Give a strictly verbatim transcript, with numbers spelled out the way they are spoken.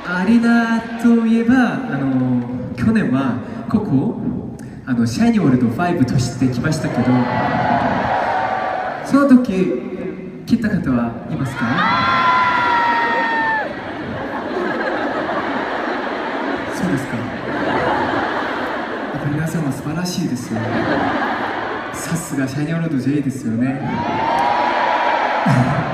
アリーナといえば、あの去年はここあのシャイニーワールドファイブとして来ましたけど、その時来た方はいますか？そうですか。やっぱり皆さんは素晴らしいですよね。さすがシャイニーワールド J ですよね。